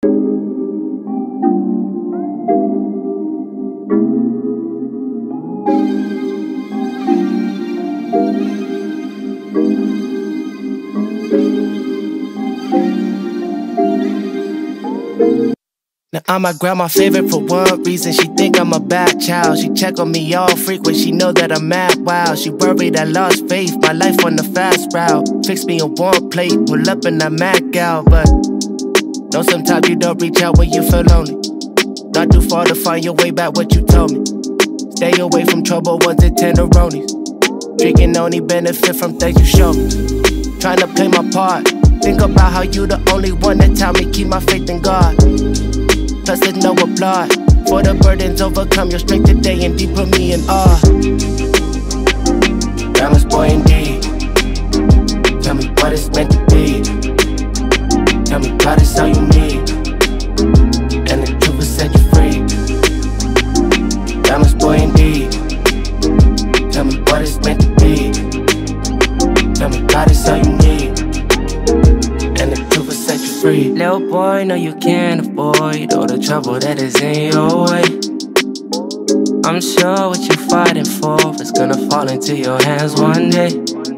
Now I'm my grandma's favorite for one reason. She think I'm a bad child. She check on me all frequent. She know that I'm mad wild. She worried I lost faith. My life on the fast route. Fix me a warm plate. Pull up and I Mac out. But know sometimes you don't reach out when you feel lonely. Not too far to find your way back. What you told me. Stay away from trouble ones and tenderonis. Drinking only benefit from things you show me. Trying to play my part. Think about how you the only one that tell me keep my faith in God. Plus there's no applaud. For the burdens overcome your strength today and deep put me in awe. Grandma's boy indeed. Tell me what it's meant to be. Tell me God is all you need. And the truth will set you free. Grandma's boy indeed. Tell me what it's meant to be. Tell me God is all you need. And the truth will set you free. Little boy, no you can't avoid all the trouble that is in your way. I'm sure what you're fighting for is gonna fall into your hands one day.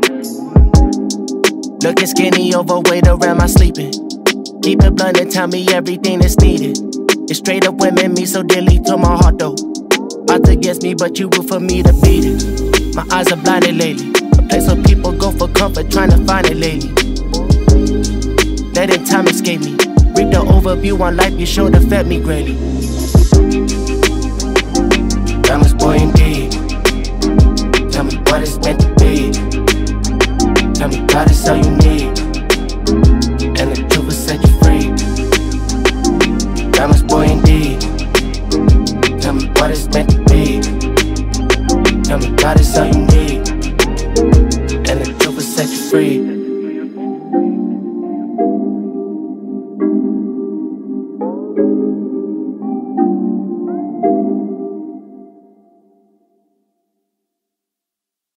Looking skinny, overweight, around my sleeping. Keep it blunt and tell me everything that's needed. It's straight up women, me so dearly to my heart though. Odds against me, but you root for me to beat it. My eyes are blinded lately. A place where people go for comfort, trying to find it lately. Letting time escape me. Read the overview on life, you sure to fed me greatly. Grandma's boy indeed. Tell me what it's meant to be. Tell me God is all you need. And the truth will set you free. Grandma's boy indeed. Tell me what it's meant to be. Tell me God is all you need. And the truth will set you free.